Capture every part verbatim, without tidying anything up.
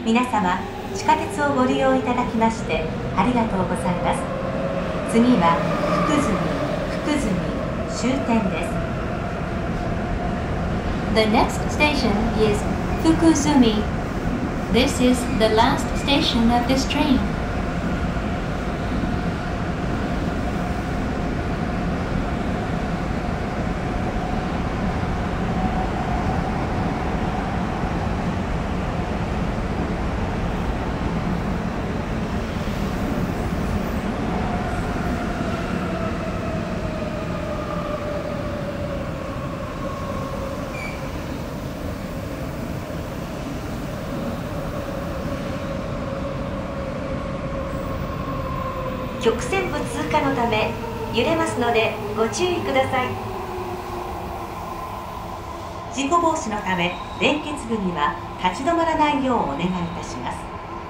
皆様、地下鉄をご利用いただきましてありがとうございます。次は福住、福住終点です。 The next station is Fukuzumi. This is the last station of this train. 曲線部通過のため揺れますのでご注意ください。事故防止のため連結部には立ち止まらないようお願いいたします。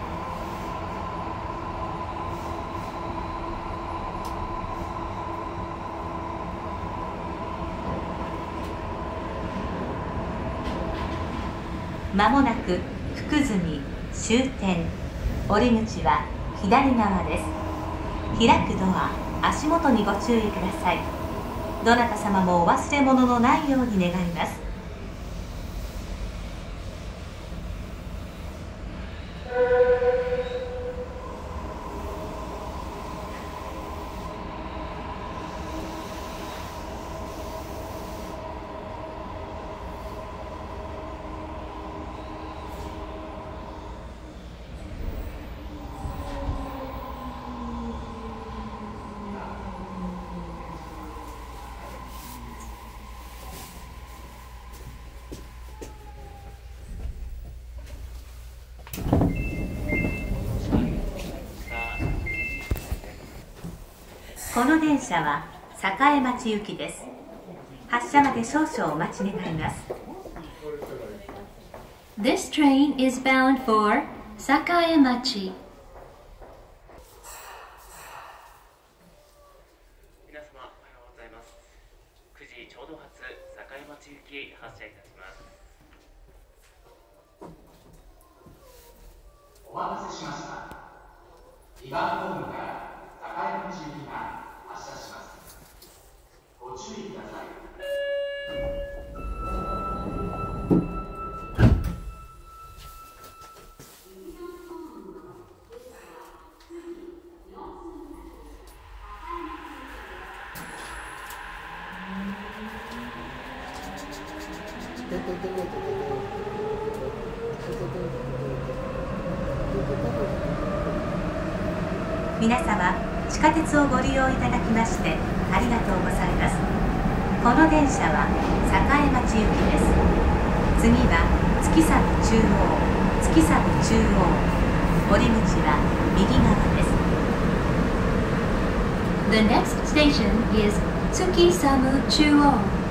まもなく福住終点、降り口は左側です。開くドア、足元にご注意ください。どなた様もお忘れ物のないように願います。この電車は栄町行きです。発車まで少々お待ち願います。 This train is bound for Sakaemachi. 皆様おはようございます。くじちょうど発栄町行き発車いたします。 お待たせしました。にばんホームから栄町行きが発車します。ご注意ください。 皆様、地下鉄をご利用いただきましてありがとうございます。この電車は栄町行きです。次は月寒中央、月寒中央、降り口は右側です。 The next station is Tsukisamu Chuo.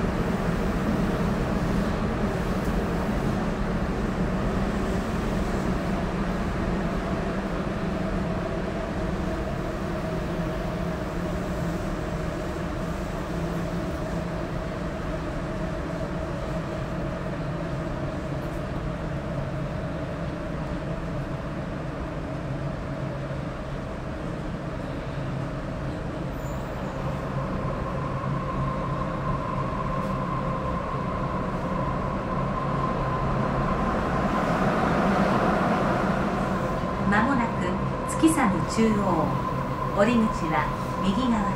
まもなく月寒中央、降り口は右側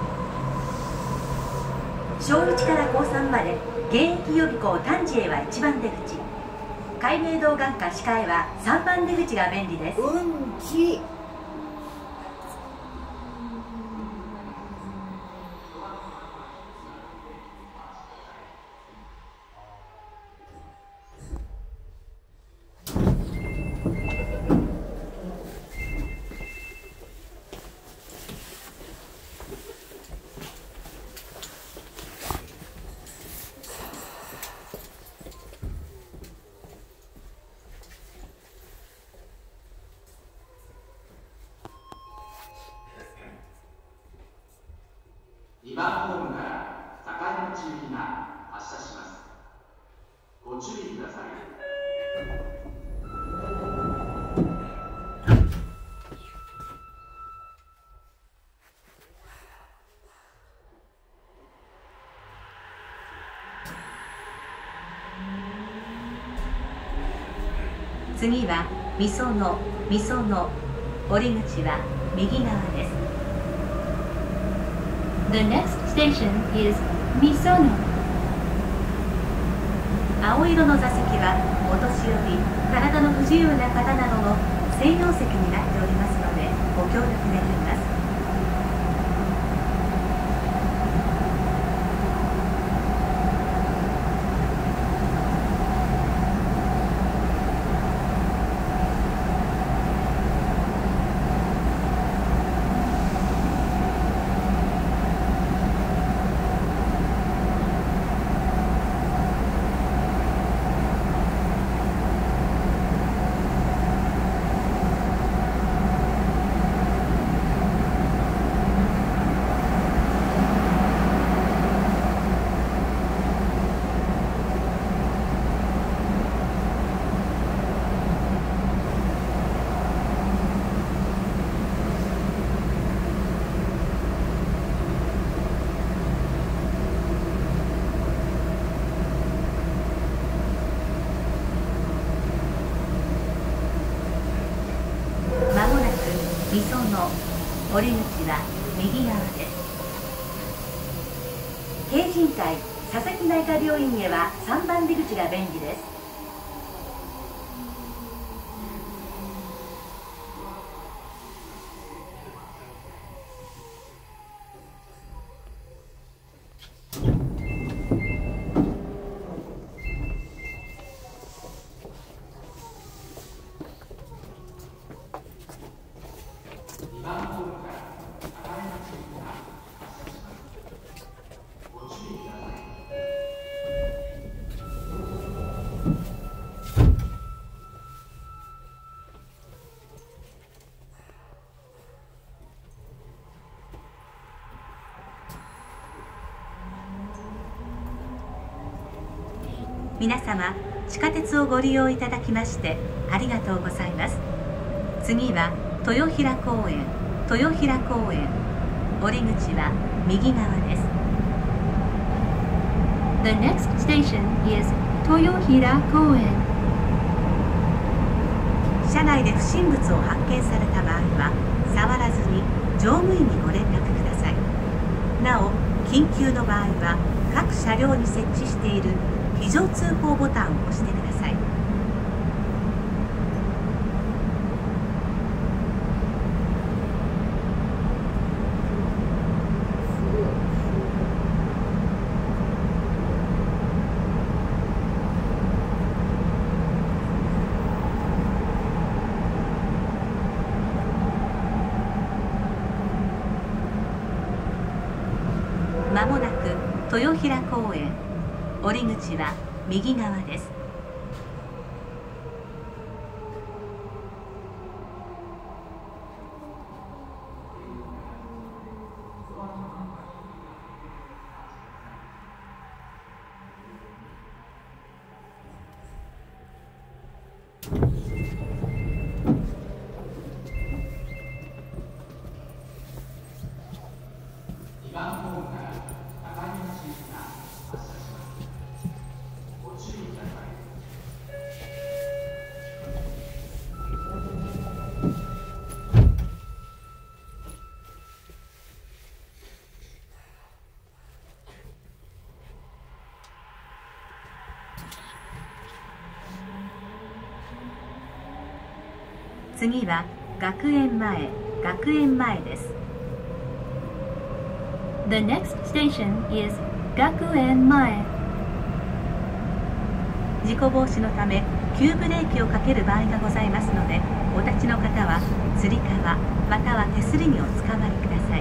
です。小いちから高さんまで現役予備校丹治へはいちばん出口、海明堂眼科歯科へはさんばん出口が便利です。 うんちにばんホームから栄町行きが発車します。ご注意ください。 次はみその、みその、降り口は右側です。 The next station is Misono. 青色の座席はお年寄り、体の不自由な方などの専用席になっておりますのでご協力願います。みその、降り口は右側です。京神会佐々木内科病院へはさんばん出口が便利です。皆様、地下鉄をご利用いただきましてありがとうございます。次は豊平公園、豊平公園、降り口は右側です。 The next station is Toyohira 公園。 車内で不審物を発見された場合は触らずに乗務員にご連絡ください。なお、緊急の場合は各車両に設置している非常通報ボタンを押してください。まもなく豊平公園、降り口は右側です。次は学園前、学園前です。 The next station is 学園前。 事故防止のため急ブレーキをかける場合がございますので、お立ちの方はつり革または手すりにおつかまりください。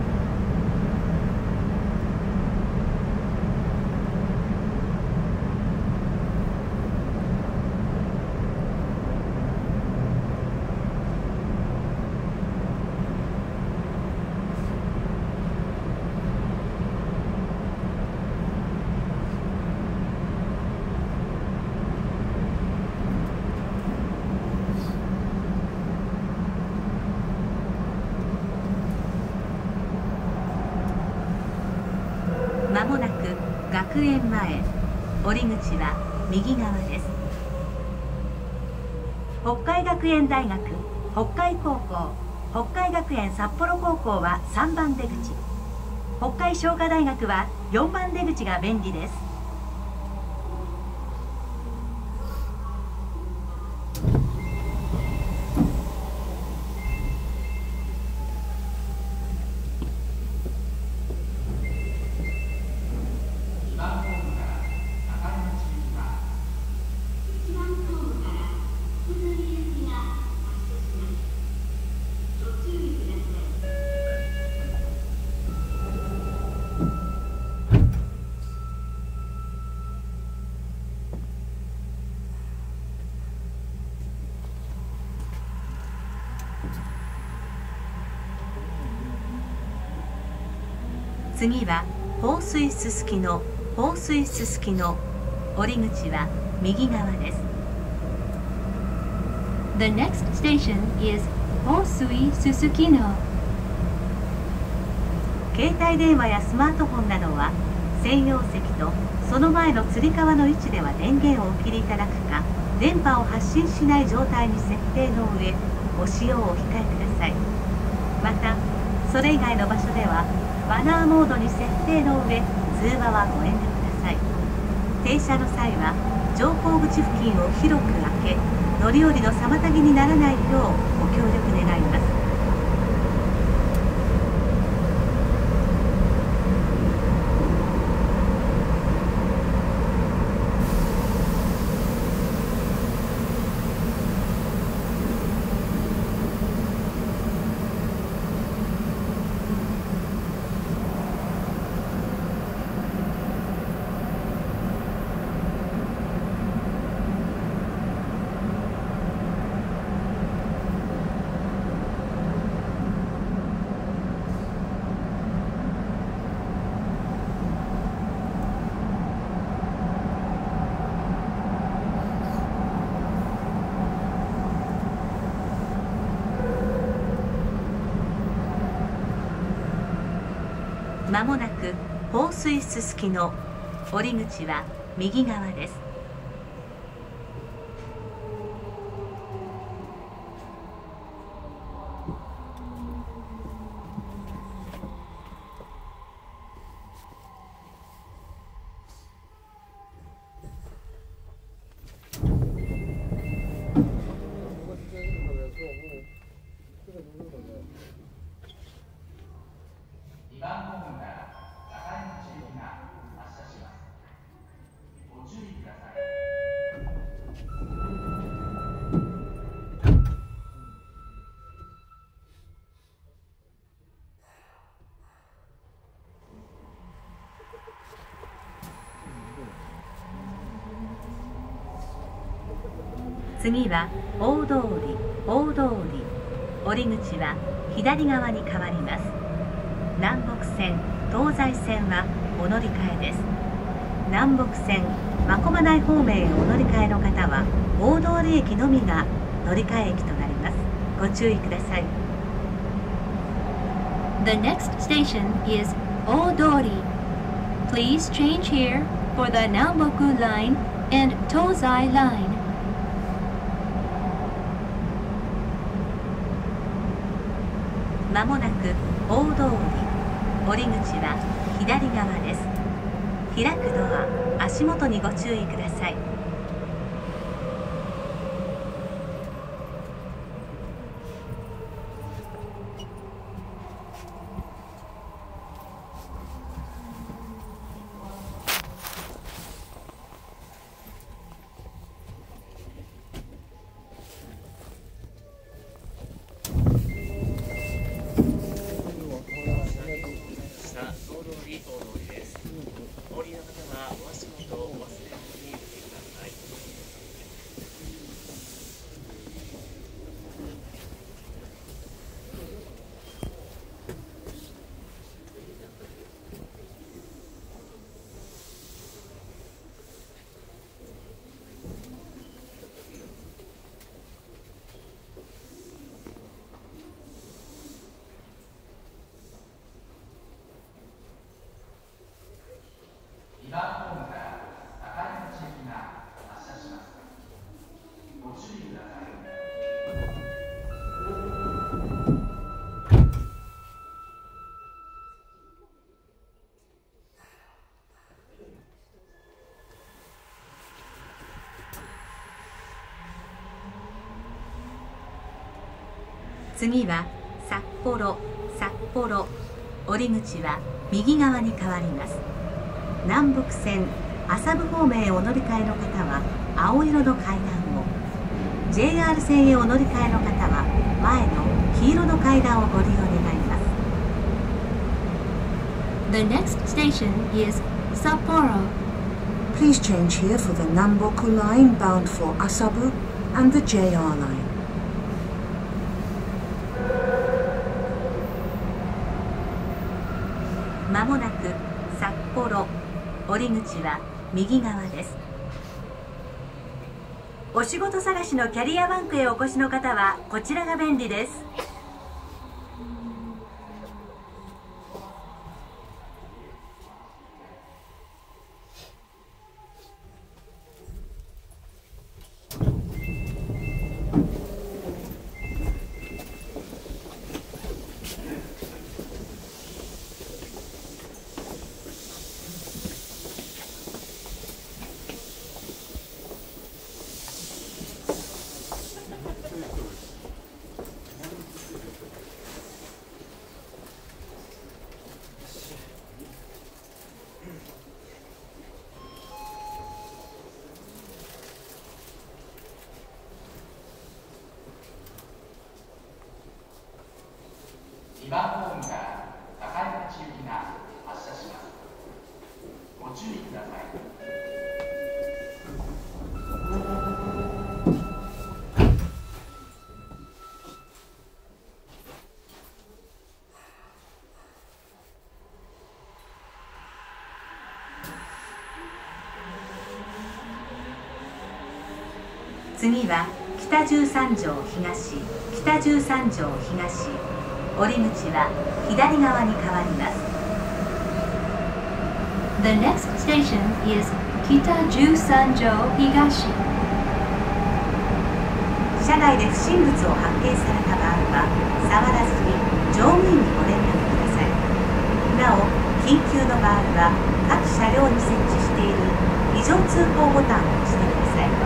まもなく学園前、降り口は右側です。 北海学園大学、北海高校、北海学園札幌高校はさんばん出口、北海商科大学はよんばん出口が便利です。次は放水すすきの放水すすきの降り口は右側です。 The next station is Hosui Susukino. 携帯電話やスマートフォンなどは専用席とその前のつり革の位置では電源をお切りいただくか、電波を発信しない状態に設定の上ご使用をお控えください。またそれ以外の場所ではマナーモードに設定の上通話はご遠慮ください。停車の際は乗降口付近を広く開け、乗り降りの妨げにならないようご協力願います。まもなく放水すすきの降り口は右側です。次は大通り大通り降り口は左側に変わります。南北線東西線はお乗り換えです。南北線真駒内方面へお乗り換えの方は大通駅のみが乗り換え駅となります。ご注意ください。 The next station is Odori. Please change here for the Namboku line and Tozai line. まもなく大通り降り口は左側です。開くドア足元にご注意ください。 大通りです。お降りの方はお足元を忘れずにお降りください。 次は札幌、札幌、降り口は右側に変わります。南北線麻布方面へお乗り換えの方は青色の階段を、 ジェイアール 線へお乗り換えの方は前の黄色の階段をご利用願います。 The next station is Sapporo. Please change here for the Namboku line bound for Asabu and the J R line. まもなく札幌、降り口は右側です。お仕事探しのキャリアバンクへお越しの方はこちらが便利です。 にばんホームから境町行きが発車します。ご注意ください。 次は北十三条東、北十三条東、降り口は左側に変わります。 The next station is Kita Jusanjo Higashi. 車内で不審物を発見された場合は触らずに乗務員にご連絡ください。なお、緊急の場合は各車両に設置している非常通報ボタンを押してください。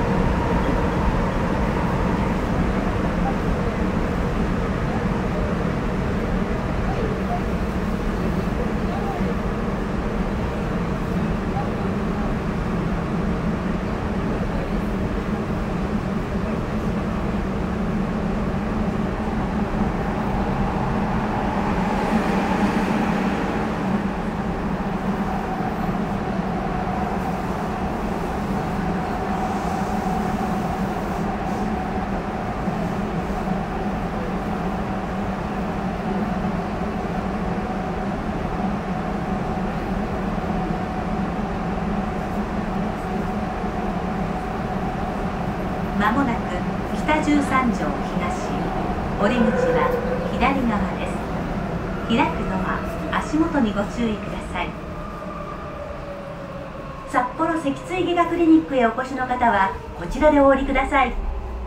まもなく北十三条東、降り口は左側です。開くドア、足元にご注意ください。札幌脊椎外科クリニックへお越しの方はこちらでお降りください。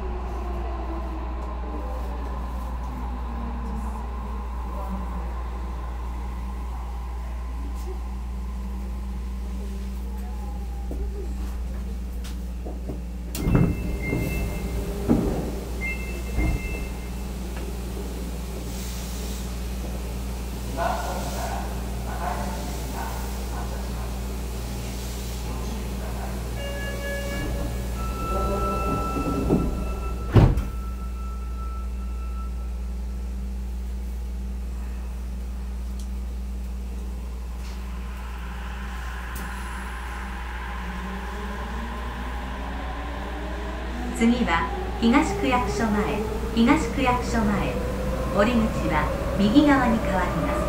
次は東区役所前、東区役所前、降り口は右側に変わります。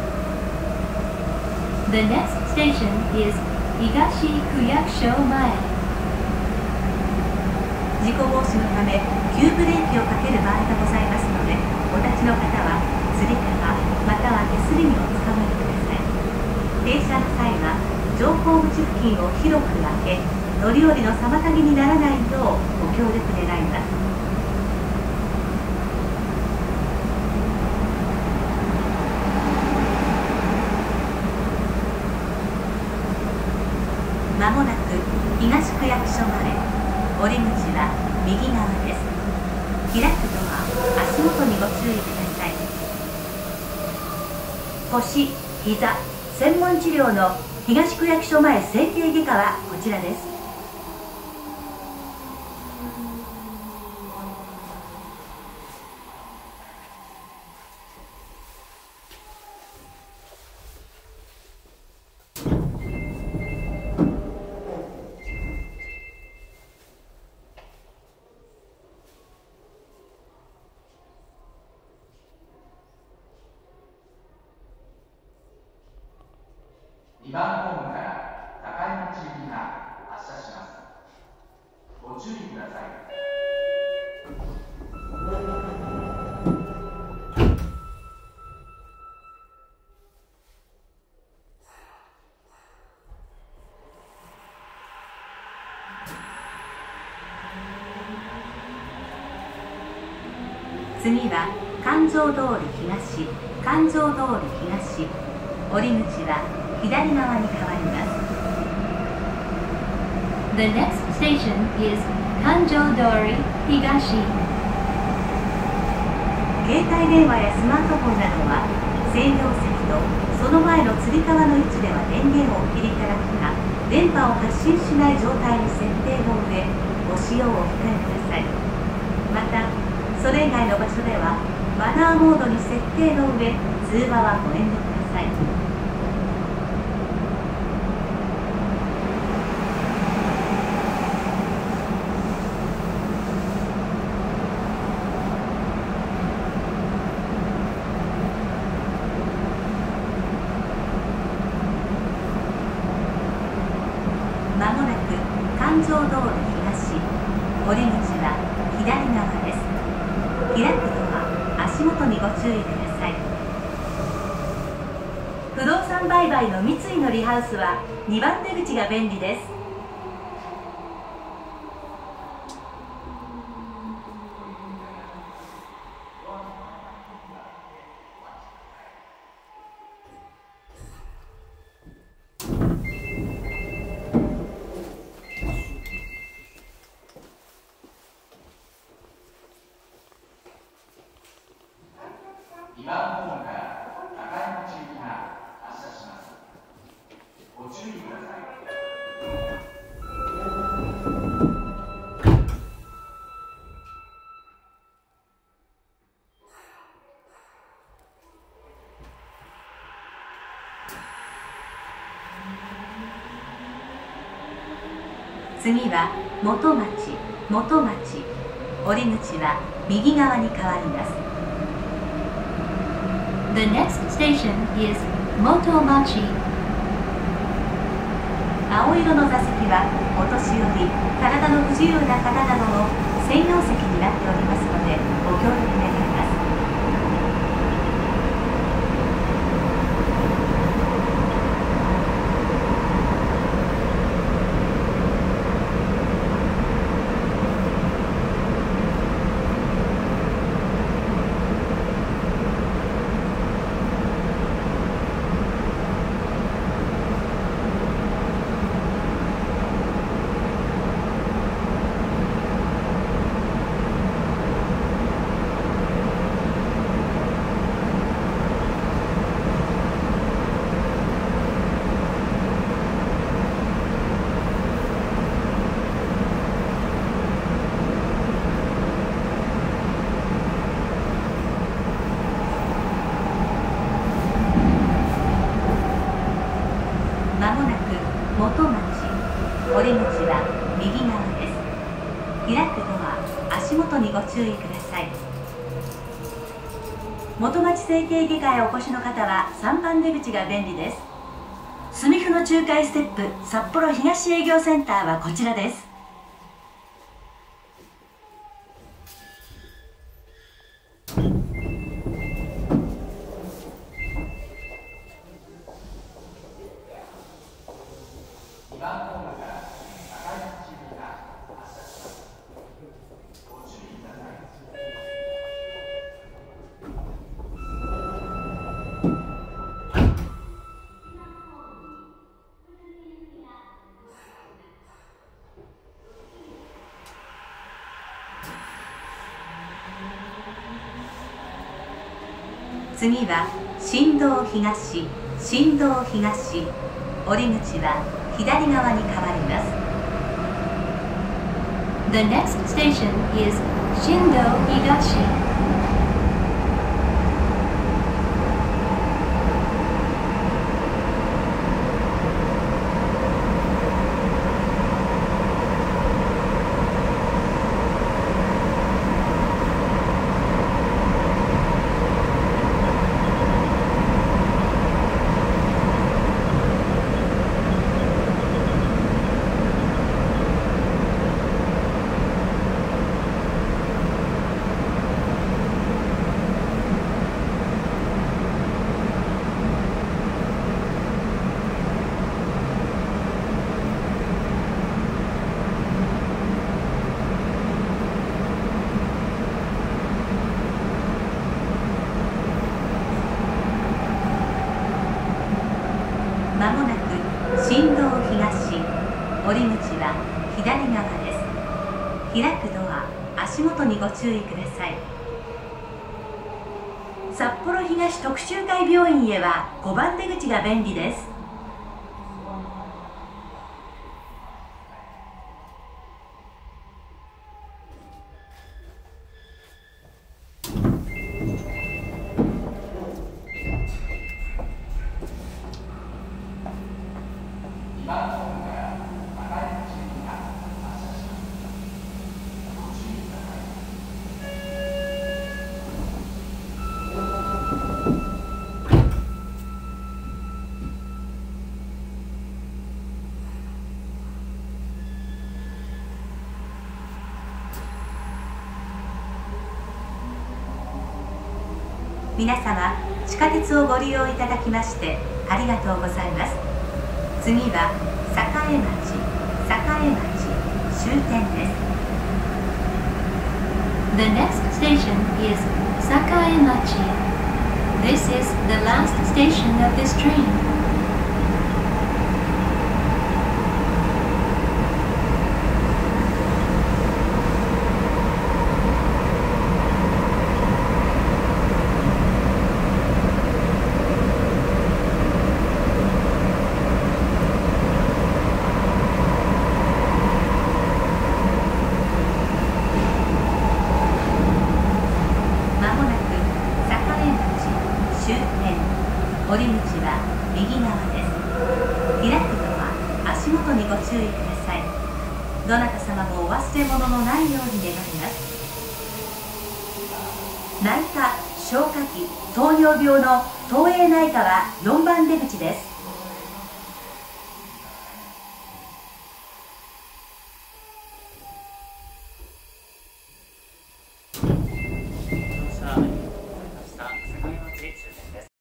The next station is Higashi Kuyakusho Mae. 事故防止のため急ブレーキをかける場合がございますので、お立ちの方はつり革または手すりにおつかまりください。停車の際は乗降口付近を広く開け、乗り降りの妨げにならないようご協力願います。まもなく東区役所前、降り口は右側です。開くドア、足足元にご注意ください。腰、膝、専門治療の東区役所前整形外科はこちらです。 にばんホームから高山地行きが発車します。ご注意ください。 次は環状通り東、環状通り東、降り口は左側に変わります。 The next station is Kanjo-dori Higashi. 携帯電話やスマートフォンなどは制御席とその前のつり革の位置では電源をお切りいただくか、電波を発信しない状態に設定の上ご使用をお控えください。またそれ以外の場所ではマナーモードに設定の上通話はご遠慮ください。まもなく環状通り東、降り口は左側です。開くドア、足元にご注意ください。不動産売買の三井のリハウスはにばん出口が便利です。 にばんホームから高山地行きが発車します。ご注意ください。 次は元町、元町、降り口は右側に変わります。 The next station is Motomachi. 青色の座席はお年寄り、体の不自由な方などの専用席になっておりますのでご協力願います。まもなく元町、降り口は右側です。開くドア、足元にご注意ください。元町整形外科へお越しの方はさんばん出口が便利です。スミフの仲介ステップ札幌東営業センターはこちらです。 にばんホームから高山地行きが発車します。ご注意ください。 次は新道東、新道東、降り口は左側に変わります。 The next station is Shindo Higashi. まもなく新道東、降り口は左側です。開くドア、足元にご注意ください。札幌東特集会病院へはごばん出口が便利です。皆様、地下鉄をご利用いただきましてありがとうございます。次は栄町、栄町終点です。 The next station is Sakaemachi. This is the last station of this train. 降り口は右側です。開くドア、足元にご注意ください。どなた様もお忘れ物のないように願います。内科、消化器、糖尿病の東映内科はよんばん出口です。 乗車ありがとうございました。栄町終点